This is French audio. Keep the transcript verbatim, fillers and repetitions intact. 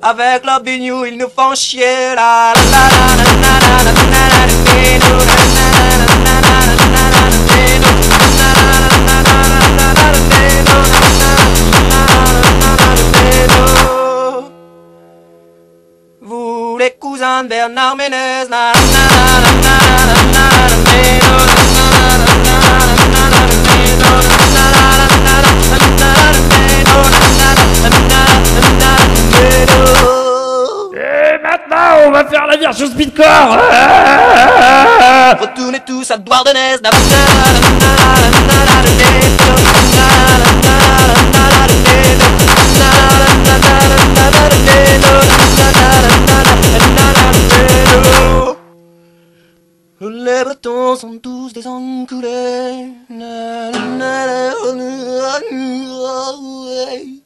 Avec leur bignou, ils nous font chier là. La la la la la la la la la vous les cousins de Bernard Ménez, la la la la la la la Et maintenant, on va faire la version speedcore. retournez tous à Douarnenez. Les Bretons sont tous des enculés.